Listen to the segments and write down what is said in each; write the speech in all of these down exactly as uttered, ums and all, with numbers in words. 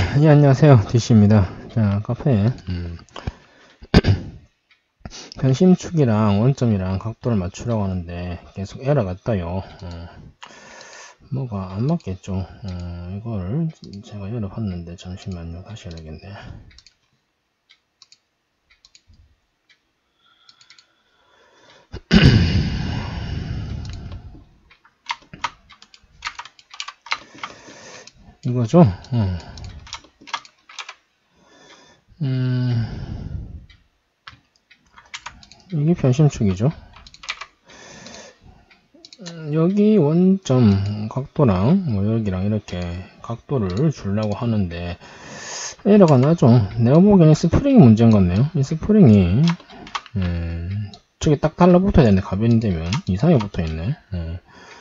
예, 안녕하세요. 디씨입니다. 자, 카페에 음. 변심축이랑 원점이랑 각도를 맞추라고 하는데 계속 에러가 떠요. 어. 뭐가 안 맞겠죠. 어, 이걸 제가 열어봤는데 잠시만요. 다시 열어야겠네. 이거죠. 어. 음, 이게 변심축이죠. 음, 여기 원점 각도랑 뭐 여기랑 이렇게 각도를 주려고 하는데 에러가 나죠. 내가 보기에는 스프링이 문제인 것 같네요. 이 스프링이 음, 저기 딱 달라붙어야 되는데 가변이 되면 이상하게 붙어있네. 음,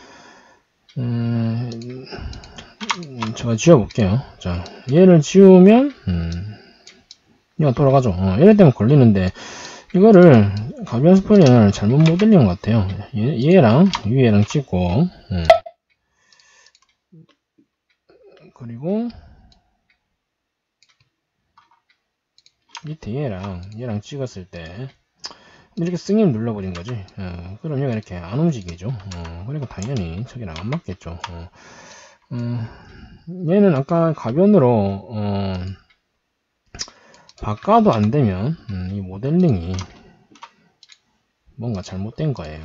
음, 제가 지워볼게요. 자, 얘를 지우면 음, 얘가 돌아가죠. 어, 얘를 때문에 걸리는데 이거를 가변 스프링을 잘못 모델링한 것 같아요. 얘, 얘랑 위에랑 찍고 음. 그리고 밑에 얘랑 얘랑 찍었을 때 이렇게 승인 눌러버린 거지. 어, 그럼 얘가 이렇게 안 움직이죠. 어, 그러니까 당연히 저기랑 안 맞겠죠. 어, 어, 얘는 아까 가변으로 어, 바꿔도 안 되면 음, 이 모델링이 뭔가 잘못된 거예요.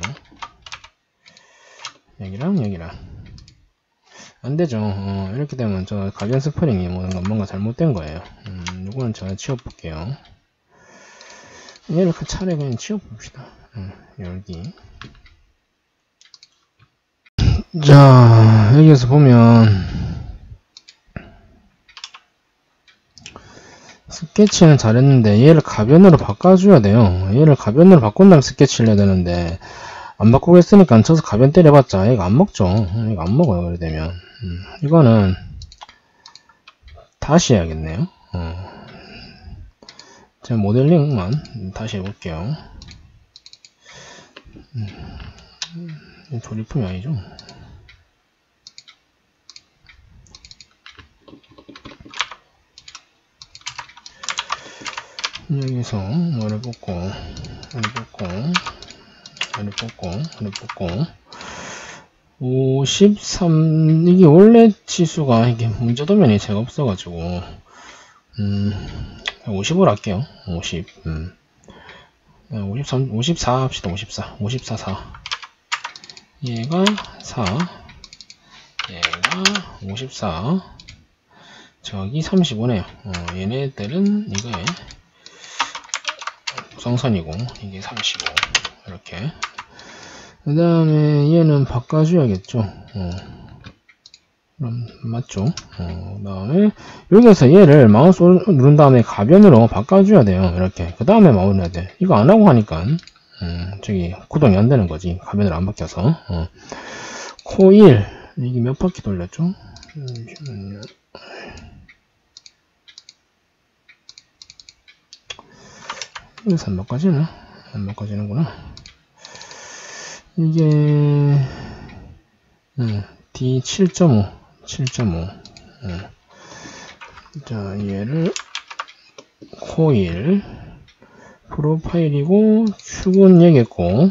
여기랑 여기랑 안 되죠. 어, 이렇게 되면 저 가변 스프링이 뭔가, 뭔가 잘못된 거예요. 음, 이거는 제가 지워볼게요. 얘를 차례 그냥 지워봅시다. 음, 열기. 자, 여기에서 보면 스케치는 잘했는데 얘를 가변으로 바꿔줘야 돼요. 얘를 가변으로 바꾼 다음에 스케치를 해야 되는데 안 바꾸고 했으니까 쳐서 가변 때려봤자 얘가 안 먹죠. 얘가 안 먹어요. 그래 되면 음, 이거는 다시 해야겠네요. 어. 제가 모델링만 다시 해볼게요. 음, 조립품이 아니죠. 여기서 뭐를 뽑고 뭐를 뽑고 뭐를 뽑고 뭐를 뽑고 오십삼 이게 원래 치수가 이게 문제도면이 제가 없어가지고 음 오십으로 할게요. 오십 음 오십삼 오십사 합시다. 오십사 오십사 사 얘가 사 얘가 오십사 저기 삼십오네요. 어, 얘네들은 이거에 구성선이고 이게 삼십오 이렇게 그 다음에 얘는 바꿔줘야겠죠. 어. 그럼 맞죠. 어, 그 다음에 여기서 얘를 마우스 누른 다음에 가변으로 바꿔줘야 돼요. 이렇게 그 다음에 마우스 해야 돼. 이거 안하고 하니까 음, 저기 구동이 안되는 거지. 가변으로 안 바뀌어서 어. 코일 이게 몇 바퀴 돌렸죠? 잠시만요. 여기서 안 바꿔지나? 안 바꿔지는구나. 이게 음, 디 칠 점 오 칠 점 오 음. 자 얘를 코일 프로파일이고 축은 얘겠고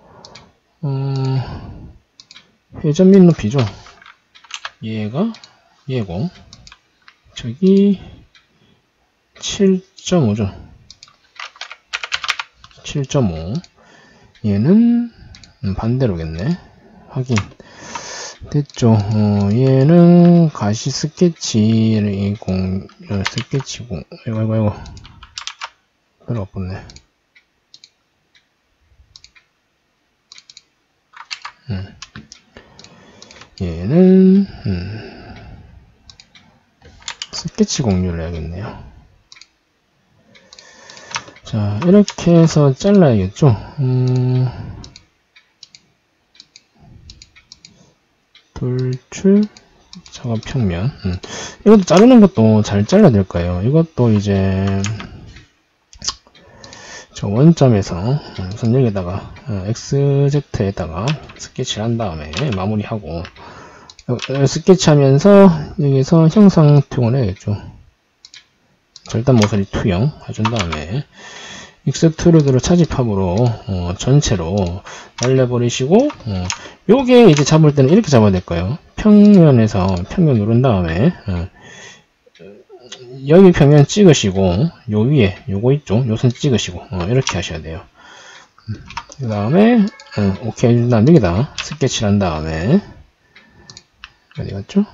어, 회전 및 높이죠. 얘가 얘고 저기 칠 점 오죠. 칠 점 오 얘는 음, 반대로겠네. 확인 됐죠. 어, 얘는 가시 스케치 공 스케치 공 이거 이거 이거 별로 없네. 음. 얘는 음. 스케치 공유를 해야겠네요. 자 이렇게 해서 잘라야겠죠. 음. 돌출 작업평면 음. 이것도 자르는 것도 잘 잘라야 될 거예요. 이것도 이제 저 원점에서 우선 여기다가 엑스제트에다가 스케치를 한 다음에 마무리하고 스케치하면서 여기서 형상 표현을 해야겠죠. 절단 모서리 투영 해준 다음에 익스트루드로 차집합으로 어, 전체로 날려버리시고 어, 요게 이제 잡을 때는 이렇게 잡아야 될까요? 평면에서 평면 누른 다음에 어, 여기 평면 찍으시고 요 위에 요거 있죠? 요 선 찍으시고 어, 이렇게 하셔야 돼요. 그 다음에 어, 오케이 해준 다음 여기다 스케치를 한 다음에 어디 갔죠?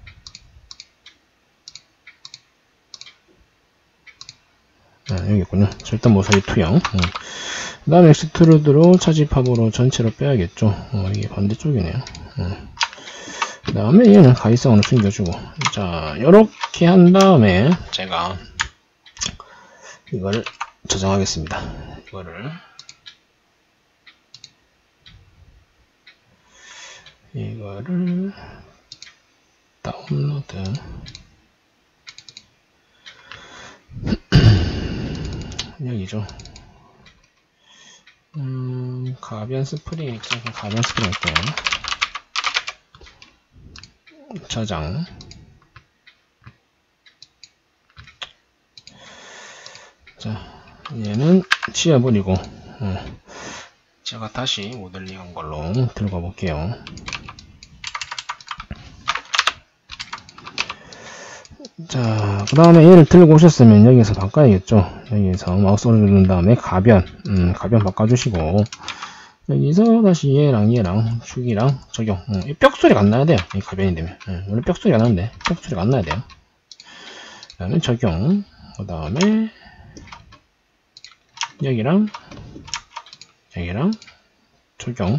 아, 여기 있군요. 절단 모서리 투영. 음. 그 다음에 엑스트루드로 차집합으로 전체로 빼야겠죠. 어, 이게 반대쪽이네요. 음. 그 다음에 얘는 가이성으로 숨겨주고. 자, 요렇게 한 다음에 제가 이거를 저장하겠습니다. 이거를 이거를 다운로드 여기죠. 음, 가변 스프링, 가변 스프링 할게요. 저장. 자, 얘는 지워버리고, 어, 제가 다시 모델링한 걸로 들어가 볼게요. 자, 그 다음에 얘를 들고 오셨으면 여기서 바꿔야겠죠. 여기서 마우스 오른쪽 누른 다음에 가변, 음, 가변 바꿔주시고, 여기서 다시 얘랑 얘랑 축이랑 적용. 음, 이 뾱 소리가 안 나야 돼요. 이 가변이 되면. 음, 원래 뾱 소리가 나는데, 뾱 소리가 안 나야 돼요. 그 다음에 적용. 그 다음에 여기랑 여기랑 적용.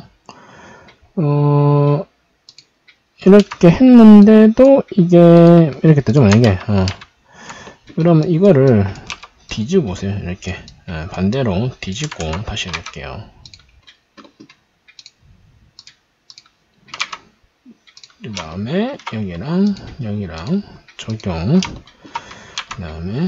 어, 이렇게 했는데도 이게 이렇게 뜨죠 만약에. 어. 그러면 이거를 뒤집어 보세요. 이렇게 어, 반대로 뒤집고 다시 해볼게요. 그 다음에 여기랑 여기랑 적용. 그 다음에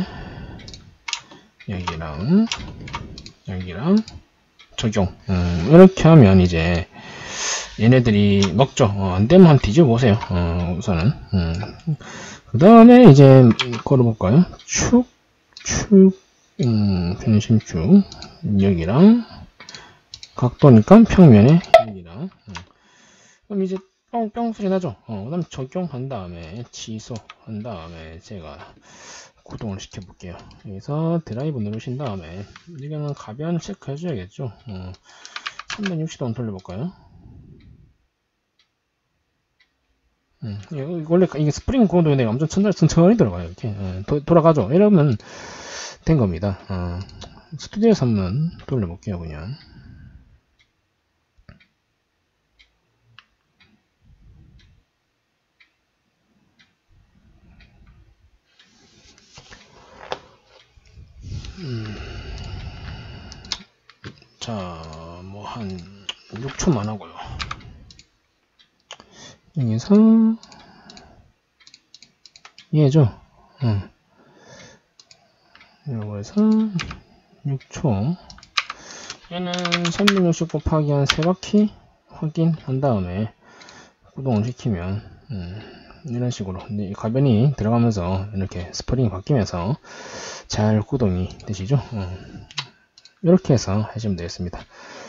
여기랑 여기랑 적용. 음, 이렇게 하면 이제 얘네들이 먹죠. 어, 안되면 한 뒤집어 보세요. 어, 우선은. 음. 그 다음에 이제 걸어볼까요? 축, 축, 음, 변심축. 여기랑 각도니까 평면에 여기랑. 음. 그럼 이제 뿅뿅 소리 나죠? 어, 그 다음 적용한 다음에 취소한 다음에 제가 구동을 시켜 볼게요. 여기서 드라이브 누르신 다음에 이거는 가변 체크 해줘야겠죠? 어, 삼백육십 도 돌려볼까요? 음, 원래 이게 스프링 구동이 엄청 천천히, 천천히 들어가요. 이렇게 예, 도, 돌아가죠. 이러면 된 겁니다. 어, 스튜디오에서 한번 돌려볼게요. 그냥. 음, 자, 뭐 한 육 초만 하고요. 여기서 얘죠. 응. 요거에서 육 초. 얘는 삼백육십 곱하기 한 세 바퀴 확인한 다음에 구동을 시키면 음, 이런 식으로 이 가변이 들어가면서 이렇게 스프링이 바뀌면서 잘 구동이 되시죠. 음, 이렇게 해서 하시면 되겠습니다.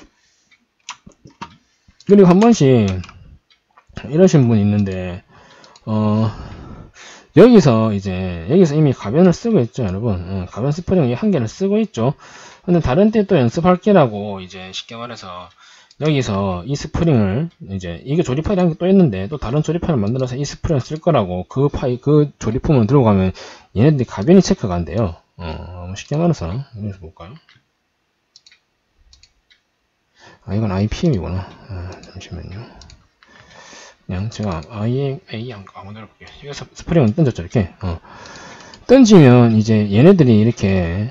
그리고 한 번씩 이러신 분이 있는데 어 여기서 이제 여기서 이미 가변을 쓰고 있죠 여러분. 어, 가변 스프링 한 개를 쓰고 있죠. 근데 다른 때 또 연습할 게라고 이제 쉽게 말해서 여기서 이 스프링을 이제 이게 조립 파일이 한 개 또 있는데 또 다른 조립 파일을 만들어서 이 스프링을 쓸 거라고 그 파일 그 조립품을 들고 가면 얘네들이 가변이 체크가 안 돼요. 어, 쉽게 말해서 여기서 볼까요? 아 이건 아이피엠이구나. 아, 잠시만요. 그냥 제가 아이엠에이 아무나 해볼게요. 여기서 스프링을 던졌죠 이렇게. 어. 던지면 이제 얘네들이 이렇게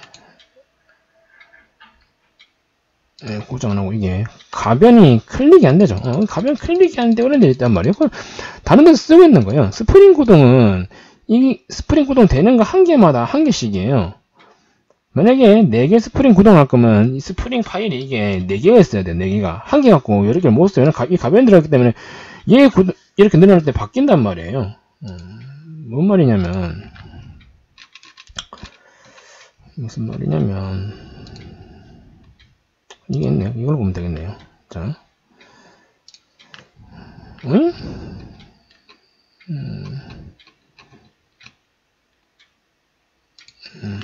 네, 고정 안 하고 이게 가변이 클릭이 안 되죠. 어, 가변 클릭이 안 되고 이런 데 있단 말이에요. 그걸 다른 데서 쓰고 있는 거예요. 스프링 구동은 이 스프링 구동 되는 거 한 개마다 한 개씩이에요. 만약에 네 개 스프링 구동할 거면 이 스프링 파일이 이게 네 개가 있어야 돼. 네 개가 한 개 갖고 여러 개를 못 써요. 이 가변이 들어갔기 때문에 얘 구동, 이렇게 늘어날 때 바뀐단 말이에요. 음, 뭔 말이냐면 무슨 말이냐면, 이게 있네요. 이걸 보면 되겠네요. 자. 응? 음. 음.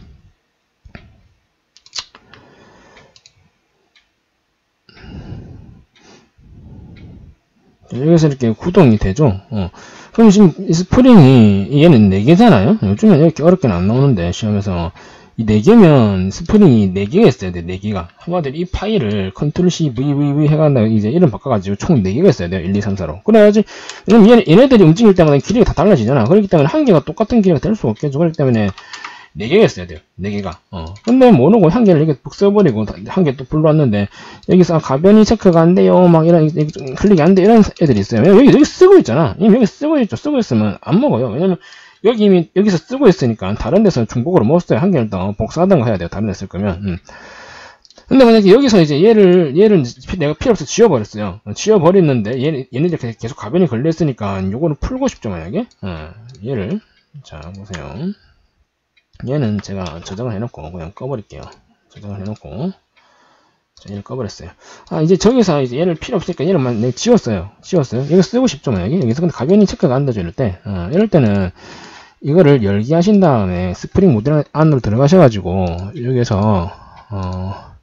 여기서 이렇게 구동이 되죠. 어. 그럼 지금 이 스프링이 얘는 네 개잖아요. 요즘엔 이렇게 어렵게는 안 나오는데 시험에서 이 네 개면 스프링이 네 개가 있어야 돼. 네 개가 한마디로 이 파일을 컨트롤 C V V V 해가지고 이제 이름 바꿔가지고 총 네 개가 있어야 돼요. 일, 이, 삼, 사로. 그래야지 왜냐면 얘네, 얘네들이 움직일 때마다 길이가 다 달라지잖아. 그렇기 때문에 한 개가 똑같은 길이가 될 수가 없겠죠. 그렇기 때문에 네 개가 있어야 돼요. 네 개가. 어. 근데 모르고 한 개를 이렇게 푹 써버리고 한 개 또 불러왔는데 여기서 가변이 체크가 안 돼요. 막 이런 클릭이 안 돼. 이런 애들이 있어요. 여기 여기 쓰고 있잖아. 이미 여기 쓰고 있죠. 쓰고 있으면 안 먹어요. 왜냐면 여기 이미 여기서 쓰고 있으니까 다른 데서 중복으로 못 써요. 한 개를 더 복사하던가 해야 돼요. 다른 데 쓸 거면. 음. 근데 만약에 여기서 이제 얘를 얘를 내가 필요 없어 지워버렸어요. 지워버렸는데 얘 얘네들 계속 가변이 걸렸으니까 요거를 풀고 싶죠 만약에. 어. 얘를 자 보세요. 얘는 제가 저장을 해놓고 그냥 꺼버릴게요. 저장을 해놓고 자, 얘를 꺼버렸어요. 아 이제 저기서 이제 얘를 필요 없으니까 얘를만 내가 지웠어요. 지웠어요. 이거 쓰고 싶죠 만약에 여기서 근데 가변이 체크가 안 되죠 이럴 때. 어, 이럴 때는 이거를 열기 하신 다음에 스프링 모듈 안으로 들어가셔가지고 여기서 어,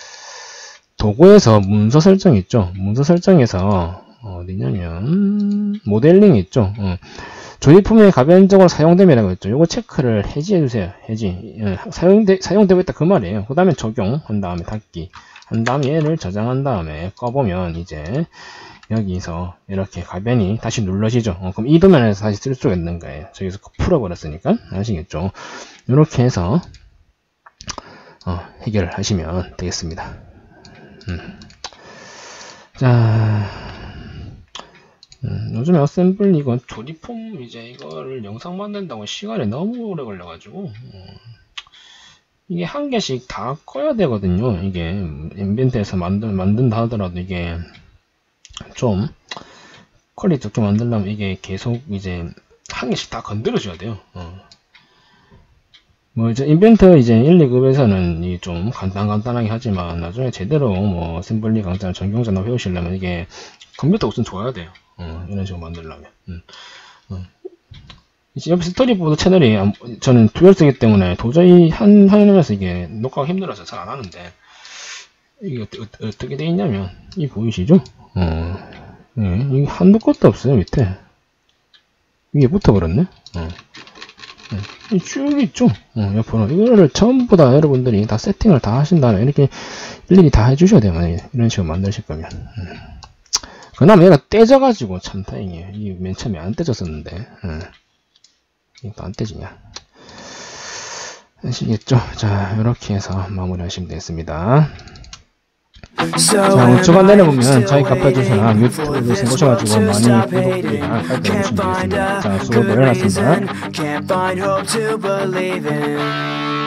도구에서 문서 설정 있죠. 문서 설정에서 어디냐면 모델링 있죠. 어. 조립품에 가변적으로 사용됨이라고 했죠. 요거 체크를 해지해주세요. 해지. 예, 사용되, 사용되고 있다 그 말이에요. 그 다음에 적용한 다음에 닫기. 한 다음에 얘를 저장한 다음에 꺼보면 이제 여기서 이렇게 가변이 다시 눌러지죠. 어, 그럼 이 도면에서 다시 쓸 수가 있는 거예요. 저기서 풀어버렸으니까. 아시겠죠? 이렇게 해서 어, 해결을 하시면 되겠습니다. 음. 자. 음, 요즘에 어셈블리 이거 조립폼 이제 이거를 영상 만든다고 시간이 너무 오래 걸려가지고 음, 이게 한 개씩 다 꺼야 되거든요. 이게 엠비언트에서 만든 만든다 하더라도 이게 좀 퀄리티 좋게 만들려면 이게 계속 이제 한 개씩 다 건드려줘야 돼요. 어. 뭐 이제 인벤트 이제 일, 이 급에서는 이 좀 간단간단하게 하지만 나중에 제대로 뭐 어셈블리 강좌나 전경자나 배우시려면 이게 컴퓨터 우선 좋아야 돼요. 어, 이런 식으로 만들려면. 음. 어. 이제 옆에 스토리보드 채널이 저는 두열 쓰기 때문에 도저히 한 화면에서 이게 녹화가 힘들어서 잘 안 하는데 이게 어떻게, 어떻게 돼 있냐면 이 보이시죠? 어. 예, 이게 한도 끝도 없어요 밑에. 이게 붙어버렸네. 어. 예, 쭉 있죠? 어, 옆으로. 이거를 전부 다 여러분들이 다 세팅을 다 하신 다음에 이렇게 일일이 다 해주셔야 돼요. 만약에 이런 식으로 만드실 거면. 음. 그나마 얘가 떼져가지고 참 다행이에요. 이게 맨 처음에 안 떼졌었는데. 응. 이게 또 안 떼지냐. 아시겠죠? 자, 이렇게 해서 마무리 하시면 되겠습니다. 자, 우측안 내려보면 저희 카페 주소나 유튜브에 오셔가지고 많이 구독이나 할때 보시면 되겠습니다. 자, 수고들 해놨습니다.